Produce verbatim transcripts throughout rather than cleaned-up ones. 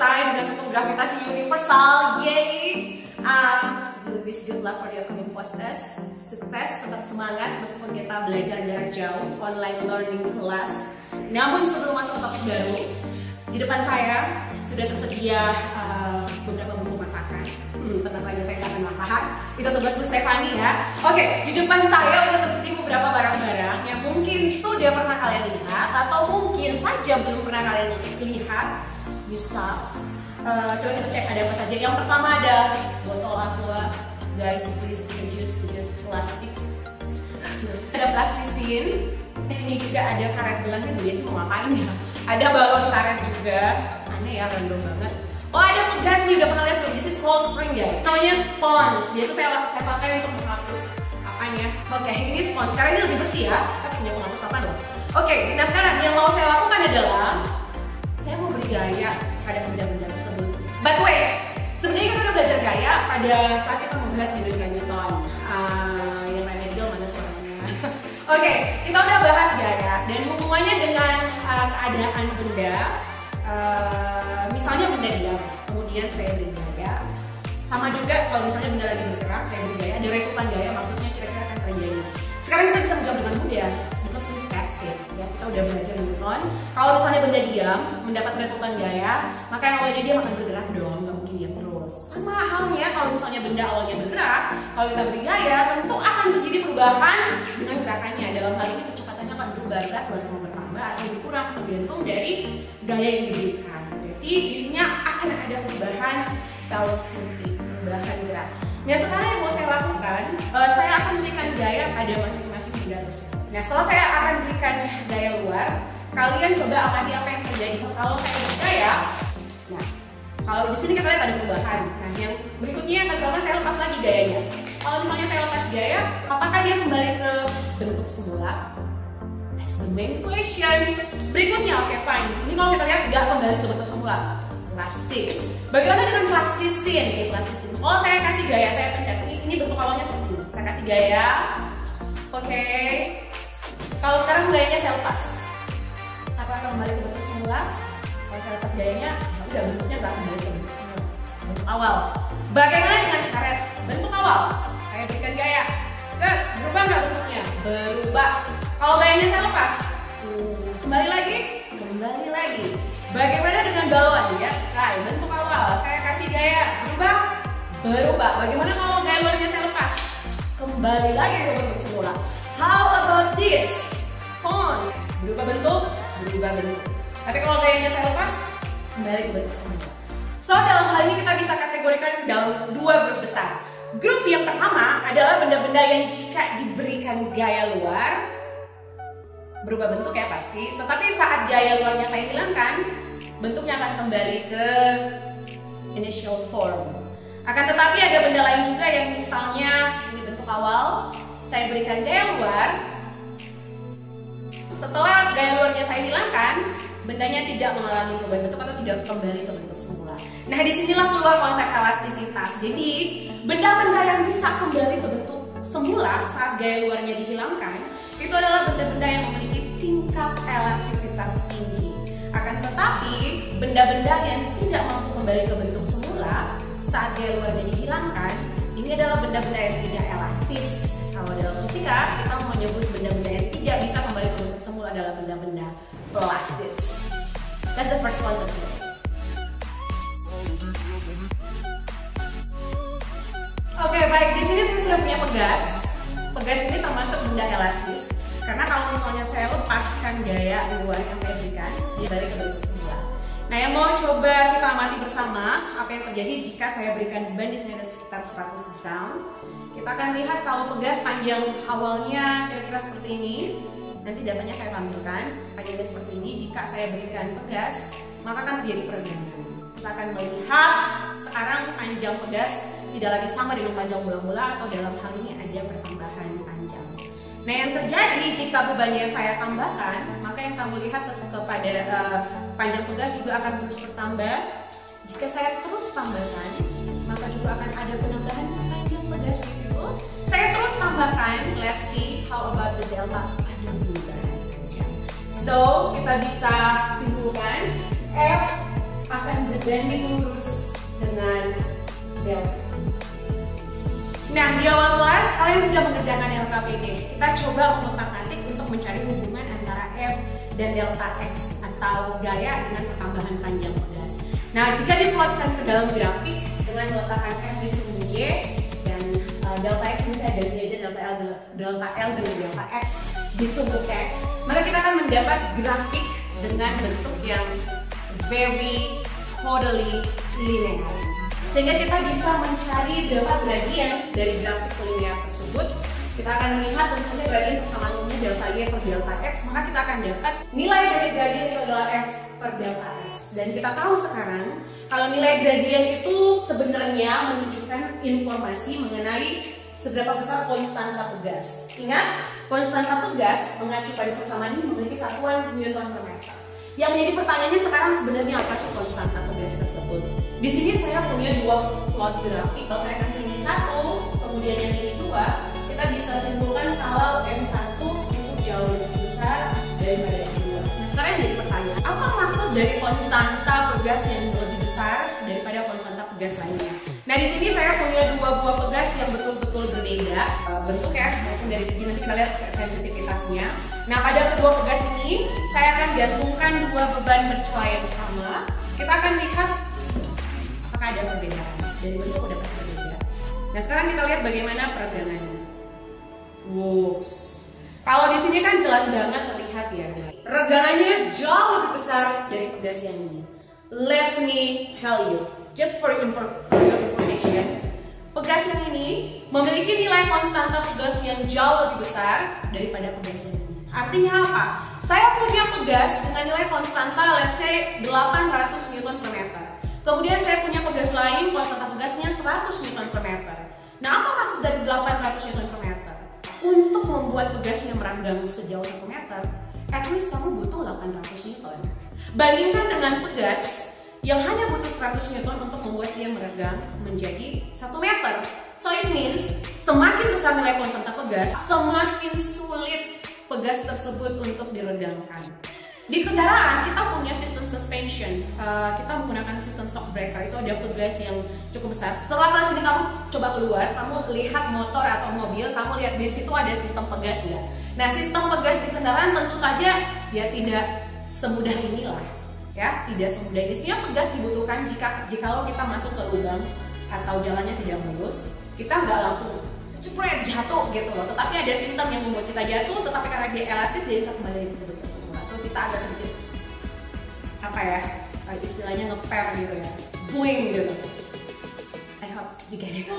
selesai dengan hukum gravitasi universal. Yay! Um, wish good luck for the upcoming post test. Sukses, tetap semangat meskipun kita belajar jarak jauh, online learning kelas. Namun sebelum masuk ke topik baru, di depan saya sudah tersedia uh, beberapa bumbu masakan. Hmm, tenang saja, saya akan masak. Itu tugas Bu Stefani ya. Oke, di depan saya sudah tersedia beberapa barang-barang yang mungkin sudah pernah kalian lihat atau mungkin saja belum pernah kalian lihat. New stuff. Uh, coba kita cek ada apa saja. Yang pertama ada botol aqua. Guys, please reduce this plastik. Ada plastisin. Di sini juga ada karet gelang. Ini biasanya mau ngapain ya? Ada balon karet juga. Aneh ya, random banget. Oh, ada pegas nih, udah pernah lihat belum? This is cold spring guys. Namanya sponge. Biasa saya saya pakai untuk menghapus apanya. Oke, ini sponge. Sekarang ini lebih bersih ya. Kita punya penghapus papan loh. Oke, nah sekarang yang mau saya lakukan adalah saya mau beri gaya pada benda-benda tersebut. By the way, sebenarnya kita udah belajar gaya pada saat kita membahas dinamika Newton. Uh, yang remedial mana suaranya? Oke, okay, kita udah bahas gaya dan hubungannya dengan uh, keadaan benda. Uh, misalnya benda diam, kemudian saya beri gaya. Sama juga kalau misalnya benda lagi bergerak, saya beri gaya. Ada resultan gaya, maksudnya kira-kira akan terjadi. Sekarang kita bisa menjawab dengan mudah. Because we tested, ya kita udah belajar Newton. Kalau misalnya benda diam mendapat resultan gaya, maka yang awalnya diam akan bergerak dong, nggak mungkin diam terus. Sama halnya kalau misalnya benda awalnya bergerak, kalau kita beri gaya, tentu akan terjadi perubahan dengan gerakannya. Dalam hal ini kecepatannya akan berubah, entah terus mau bertambah atau berkurang tergantung dari gaya yang diberikan. Jadi intinya akan ada perubahan velocity, perubahan gerak. Nah sekarang yang mau saya lakukan, uh, saya akan berikan gaya pada masing-masing benda tersebut. Nah setelah saya akan berikan gaya luar, kalian coba amati apa yang terjadi. Kalau saya beri gaya, nah kalau di sini kita lihat ada perubahan. Nah yang berikutnya yang akan saya lepas lagi gayanya. Kalau misalnya saya lepas gaya, apakah dia kembali ke bentuk semula? That's the main question. Berikutnya, oke okay, fine. Ini kalau kita lihat nggak kembali ke bentuk semula. Plastik. Bagaimana dengan plastisin? Oke, plastisin. Oh, saya kasih gaya, saya pencet. Ini, ini bentuk awalnya seperti ini. Kita kasih gaya. Oke. Okay. Kalau sekarang gayanya saya lepas. Apakah kembali ke bentuk semula? Kalau saya lepas gayanya, ya udah bentuknya nggak kembali ke bentuk semula. Bentuk awal. Bagaimana dengan karet? Bentuk awal. Saya berikan gaya. Set, berubah nggak bentuknya? Berubah. Kalau gayanya saya lepas, kembali lagi, kembali lagi. Bagaimana dengan balon? Yes, try. Bentuk awal, saya kasih gaya, berubah, berubah. Bagaimana kalau gaya luarnya saya lepas? Kembali lagi ke bentuk semula. How about this? Sponge. Berubah bentuk, berubah bentuk. Tapi kalau gayanya saya lepas, kembali ke bentuk semula. So, dalam hal ini kita bisa kategorikan dalam dua grup besar. Grup yang pertama adalah benda-benda yang jika diberikan gaya luar, berubah bentuk ya pasti, tetapi saat gaya luarnya saya hilangkan, bentuknya akan kembali ke initial form. Akan tetapi ada benda lain juga yang misalnya ini bentuk awal, saya berikan gaya luar, setelah gaya luarnya saya hilangkan, bendanya tidak mengalami perubahan bentuk atau tidak kembali ke bentuk semula. Nah disinilah keluar konsep elastisitas. Jadi benda-benda yang bisa kembali ke bentuk semula saat gaya luarnya dihilangkan, itu adalah benda-benda yang memiliki tingkat elastisitas tinggi. Akan tetapi, benda-benda yang tidak mampu kembali ke bentuk semula saat gaya luarnya dihilangkan, ini adalah benda-benda yang tidak elastis. Kalau dalam fisika, kita menyebut benda-benda yang tidak bisa kembali ke bentuk semula adalah benda-benda plastis. That's the first concept. Oke, okay, baik. Di sini saya sudah punya pegas. Pegas ini termasuk benda elastis. Karena kalau misalnya saya lepaskan gaya luar yang saya berikan, dia balik ke bentuk semula. Nah, yang mau coba kita amati bersama apa yang terjadi jika saya berikan beban di sini ada sekitar seratus gram. Kita akan lihat kalau pegas panjang awalnya kira-kira seperti ini. Nanti datanya saya tampilkan. Panjangnya seperti ini. Jika saya berikan pegas, maka akan terjadi peregangan. Kita akan melihat sekarang panjang pegas tidak lagi sama dengan panjang mula-mula atau dalam hal ini ada pertambahan panjang. Nah yang terjadi jika bebannya saya tambahkan, maka yang kamu lihat kepada uh, panjang pegas juga akan terus bertambah. Jika saya terus tambahkan, maka juga akan ada penambahan panjang pegas di situ. Saya terus tambahkan, let's see how about the delta, ada perubahan panjang. So kita bisa simpulkan F akan berbanding lurus dengan delta. Nah, di awal kelas kalian sudah mengerjakan L K P D. Kita coba mengotak-atik untuk mencari hubungan antara F dan delta X atau gaya dengan pertambahan panjang pegas. Nah, jika diplotkan ke dalam grafik dengan meletakkan F di sumbu Y dan uh, delta X ini saya ganti aja delta L delta L dengan delta X di sumbu X, maka kita akan mendapat grafik dengan bentuk yang very totally linear. Sehingga kita bisa mencari berapa gradien dari grafik linear tersebut. Kita akan melihat tentu saja gradien persamaannya delta Y per delta X, maka kita akan dapat nilai dari gradien itu adalah F per delta X. Dan kita tahu sekarang kalau nilai gradien itu sebenarnya menunjukkan informasi mengenai seberapa besar konstanta pegas. Ingat, konstanta pegas mengacu pada persamaan ini memiliki satuan Newton per meter. Yang menjadi pertanyaannya sekarang sebenarnya apa sih konstanta pegas tersebut? Di sini saya punya dua plot grafik. Kalau saya kasih ini satu, kemudian yang ini dua, kita bisa simpulkan kalau M satu itu jauh lebih besar daripada M dua. Nah, sekarang yang jadi pertanyaan, apa maksud dari konstanta pegas yang lebih besar daripada konstanta pegas lainnya? Nah, di sini saya punya dua buah pegas yang betul-betul berbeda bentuk ya, maupun dari segi nanti kita lihat sensitivitasnya. Nah, pada kedua pegas ini saya akan gabungkan dua beban bercela yang sama. Kita akan lihat apakah ada perbedaan. Dari bentuk udah pasti berbeda. Nah, sekarang kita lihat bagaimana peregangannya. Wuss. Kalau di sini kan jelas banget terlihat ya, regangannya jauh lebih besar dari pegas yang ini. Let me tell you, just for your, for your information, pegas yang ini memiliki nilai konstanta pegas yang jauh lebih besar daripada pegas yang ini. Artinya apa? Saya punya pegas dengan nilai konstanta let's say delapan ratus Newton per meter. Kemudian saya punya pegas lain, konstanta pegasnya seratus Newton per meter. Nah, apa maksud dari delapan ratus Newton per meter? Untuk membuat pegasnya meranggang sejauh satu meter, at least kamu butuh delapan ratus Newton. Bandingkan dengan pegas yang hanya butuh seratus Newton untuk membuat dia merenggang menjadi satu meter. So it means semakin besar nilai konstanta pegas, semakin sulit pegas tersebut untuk diregangkan. Di kendaraan kita punya sistem suspension, uh, kita menggunakan sistem shock breaker. Itu ada pegas yang cukup besar. Setelah kelas ini kamu coba keluar, kamu lihat motor atau mobil, kamu lihat di situ ada sistem pegas nggak? Nah, sistem pegas di kendaraan tentu saja ya tidak semudah inilah, ya tidak semudah ini. Sehingga pegas dibutuhkan jika jikalau kita masuk ke lubang atau jalannya tidak mulus, kita nggak langsung cepret jatuh gitu loh. Tetapi ada sistem yang membuat kita jatuh, tetapi karena dia elastis jadi bisa kembali ke bentuk semula. So kita agak sedikit apa ya, istilahnya ngeper gitu ya, boing gitu. I hope you get it.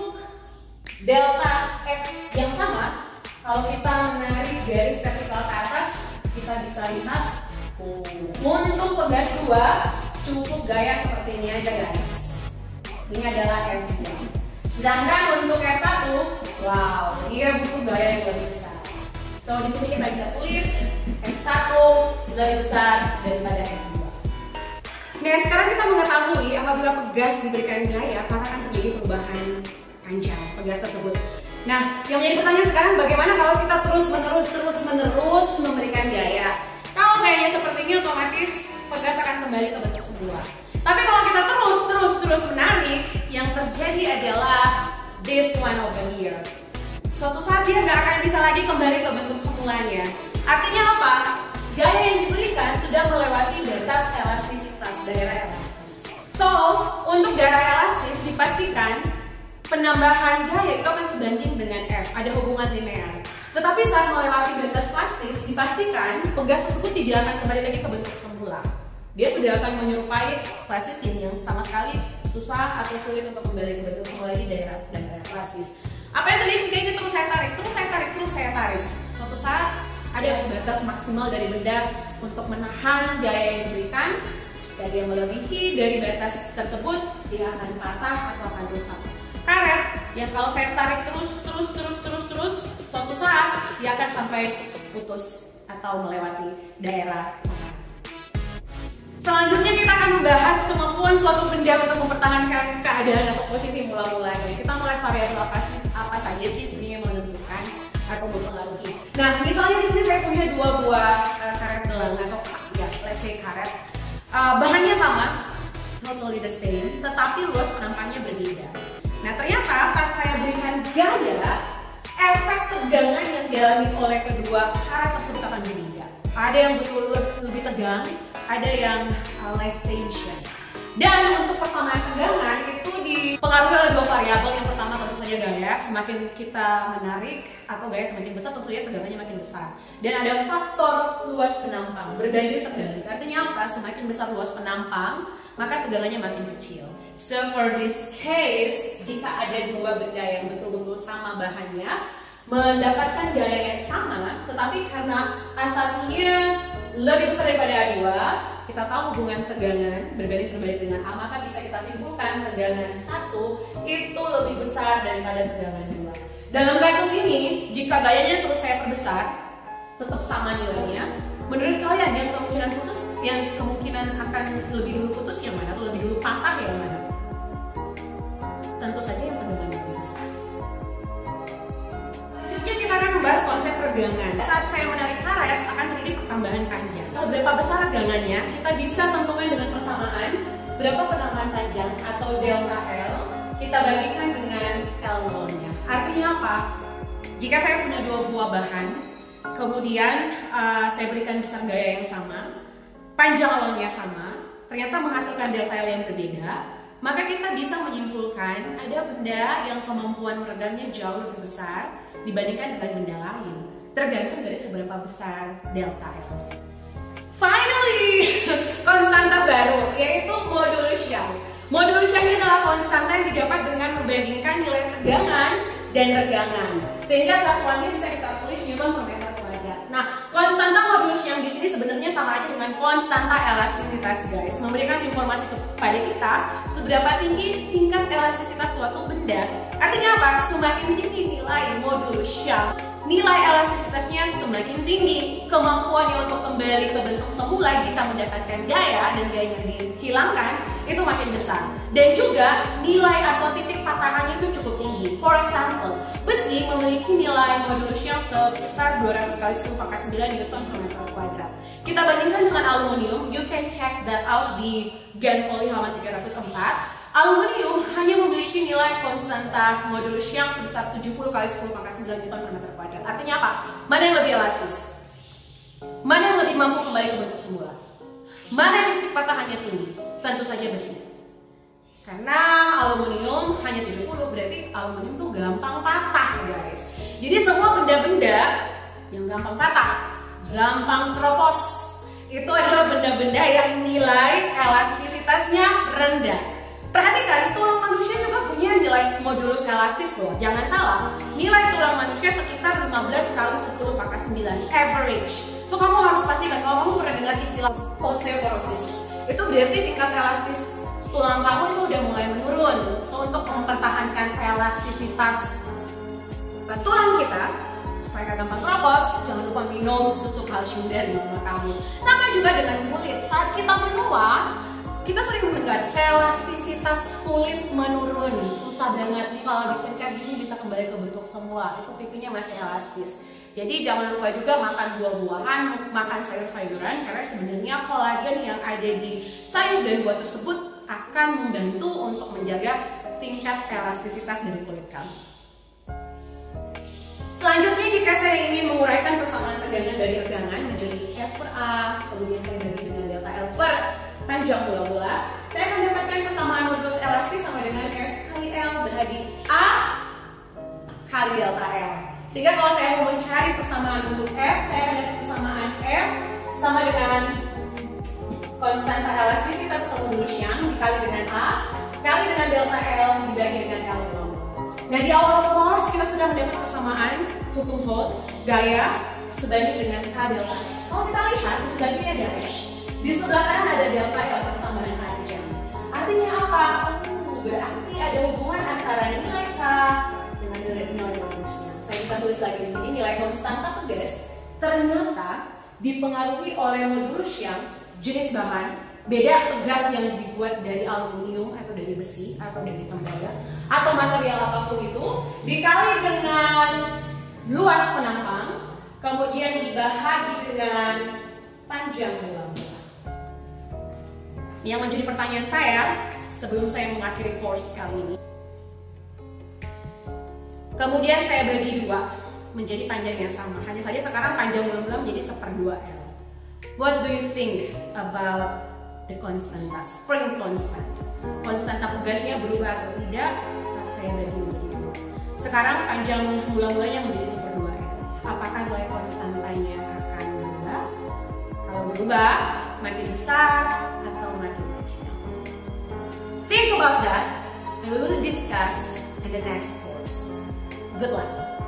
Delta X yang sama, kalau kita menarik garis vertikal ke atas, kita bisa lihat oh, untuk pegas dua cukup gaya seperti ini aja guys. Ini adalah F dua. Sedangkan untuk F satu, wow, dia butuh gaya yang lebih besar. So di sini kita bisa tulis F satu lebih besar daripada F dua. Nah, sekarang kita mengetahui apabila pegas diberikan gaya, maka akan terjadi perubahan panjang pegas tersebut. Nah, yang menjadi pertanyaan sekarang bagaimana kalau kita terus menerus terus menerus memberikan gaya? Kalau gayanya seperti ini, otomatis pegas akan kembali ke bentuk semula. Tapi kalau kita terus terus terus menarik, yang terjadi adalah this one over here. Suatu saat dia nggak akan bisa lagi kembali ke bentuk semulanya. Artinya apa? Gaya yang diberikan sudah melewati batas elastisitas, daerah elastis. So, untuk daerah elastis dipastikan penambahan gaya itu akan sebanding dengan F, ada hubungan linear. Tetapi saat melewati batas elastis, dipastikan pegas tersebut tidak akan kembali lagi ke bentuk semula. Dia sudah akan menyerupai plastisin yang sama sekali susah atau sulit untuk kembali ke bentuk semula di daerah daerah plastis. Apa yang terjadi jika ini terus saya tarik, terus saya tarik, terus saya tarik? Suatu saat ada batas maksimal dari benda untuk menahan gaya yang diberikan. Jika dia melebihi dari batas tersebut, dia akan patah atau akan rusak. Karet yang kalau saya tarik terus, terus, terus, terus, terus, suatu saat dia akan sampai putus atau melewati daerah. Selanjutnya kita akan membahas kemampuan suatu benda untuk mempertahankan keadaan atau posisi mula-mulanya. Kita mulai variabel apa, apa saja sih sebenarnya menentukan atau mempengaruhi. Nah, misalnya di sini saya punya dua buah uh, karet gelang atau ya, let's say karet. Uh, bahannya sama, totally the same, tetapi luas penampangnya berbeda. Nah ternyata saat saya berikan gaya, efek tegangan yang dialami oleh kedua karet tersebut akan berbeda. Ada yang betul lebih tegang, ada yang uh, less tension. Dan untuk persamaan tegangan itu dipengaruhi oleh dua variabel. Yang pertama tentu saja gaya, semakin kita menarik atau gaya semakin besar tentu saja tegangannya makin besar. Dan ada faktor luas penampang, berbanding terbalik. Artinya apa? Semakin besar luas penampang, maka tegangannya makin kecil. So for this case, jika ada dua benda yang betul-betul sama bahannya, mendapatkan gaya yang sama, tetapi karena asalnya lebih besar daripada A dua, kita tahu hubungan tegangan berbanding terbalik dengan A, maka bisa kita simpulkan tegangan satu itu lebih besar daripada tegangan dua. Dalam kasus ini, jika gayanya terus saya perbesar, tetap sama nilainya. Menurut kalian yang kemungkinan khusus, yang kemungkinan akan lebih dulu putus yang mana, atau lebih dulu patah yang mana? Tentu saja yang tegangannya lebih besar. Selanjutnya kita akan membahas konsep tegangan. Saat saya menarik karet akan terjadi pertambahan panjang. Seberapa besar tegangannya, kita bisa tentukan dengan persamaan berapa penambahan panjang atau delta L kita bagikan dengan L nol-nya. Artinya apa? Jika saya punya dua buah bahan, kemudian uh, saya berikan besar gaya yang sama, panjang awalnya sama, ternyata menghasilkan delta L yang berbeda, maka kita bisa menyimpulkan ada benda yang kemampuan meregangnya jauh lebih besar dibandingkan dengan benda lain, tergantung dari seberapa besar delta L. Finally, konstanta baru yaitu modulus Young. Modulus Young adalah konstanta yang didapat dengan membandingkan nilai tegangan dan regangan, sehingga satuannya bisa kita tulis Newton per meter kuadrat. Nah, konstanta modulus Young di sini sebenarnya sama aja dengan konstanta elastisitas, guys. Memberikan informasi kepada kita seberapa tinggi tingkat elastisitas suatu benda. Artinya apa? Semakin tinggi nilai modulus Young, nilai elastisitasnya semakin tinggi, kemampuannya untuk kembali ke bentuk semula jika mendapatkan gaya dan gayanya dihilangkan itu makin besar. Dan juga nilai atau titik patahannya itu cukup tinggi. For example, besi memiliki nilai modulus Young sekitar dua ratus kali sepuluh pangkat sembilan Newton per meter kuadrat. Kita bandingkan dengan aluminium, you can check that out di Gen Poli halaman tiga ratus empat. Aluminium hanya memiliki nilai konstanta modulus Young sebesar tujuh puluh kali sepuluh pangkat sembilan Newton per meter kuadrat. Artinya apa? Mana yang lebih elastis? Mana yang lebih mampu kembali ke bentuk semula? Mana yang titik patahannya tinggi? Tentu saja besi. Karena aluminium hanya tujuh puluh, berarti aluminium tuh gampang patah, guys. Jadi semua benda-benda yang gampang patah, gampang keropos, itu adalah benda-benda yang nilai elastisitasnya rendah. Perhatikan, tulang manusia juga punya nilai modulus elastis loh. Jangan salah, nilai tulang manusia sekitar lima belas kali sepuluh pangkat sembilan average. So kamu harus pastikan, kalau kamu pernah dengar istilah osteoporosis, itu berarti tingkat elastis tulang kamu itu udah mulai menurun. So untuk mempertahankan elastisitas tulang kita supaya gak gampang keropos, jangan lupa minum susu kalsium dari mama kamu. Sama juga dengan kulit, saat kita menua, kita sering mendengar elastisitas kulit menurun, susah banget nih kalau dipencet gini bisa kembali ke bentuk semula, itu pipinya masih elastis. Jadi jangan lupa juga makan buah-buahan, makan sayur-sayuran, karena sebenarnya kolagen yang ada di sayur dan buah tersebut akan membantu untuk menjaga tingkat elastisitas dari kulit kamu. Selanjutnya, jika saya ingin menguraikan persamaan tegangan dari regangan menjadi F per A, kemudian saya bagi dengan delta L per panjang bola-bola, saya akan dapatkan persamaan modulus elastis sama dengan F kali L bagi A kali delta L. Sehingga kalau saya mau mencari persamaan untuk F, saya akan dapat persamaan F sama dengan konstanta elastisitas atau modulus Young dikali dengan A kali dengan delta L dibagi dengan L bola-bola. Nah, di awal course kita sudah mendapat persamaan hukum Hooke, gaya sebanding dengan K delta X. Kalau kita lihat di sebaliknya ada F. Di sebelah kanan ada delta L pertambahan panjang. Artinya apa? Oh, berarti ada hubungan antara nilai K dengan nilai nilai modusnya. Saya bisa tulis lagi di sini nilai konstanta tuh, guys. Ternyata dipengaruhi oleh modulus Young, jenis bahan, beda gas yang dibuat dari aluminium atau dari besi atau dari tembaga atau material apapun itu dikali dengan luas penampang, kemudian dibahagi dengan panjang bola-bola. yang menjadi pertanyaan saya sebelum saya mengakhiri course kali ini. Kemudian saya bagi dua menjadi panjang yang sama. Hanya saja sekarang panjang mula-mula menjadi seperdua L. What do you think about the konstanta, spring constant? Konstanta pegasnya berubah atau tidak saat saya bagi menjadi dua. Sekarang panjang mula-mulanya menjadi seperdua L. Apakah nilai konstantanya akan berubah? Kalau berubah, makin besar atau makin kecil? Think about that and we will discuss in the next course. Good luck!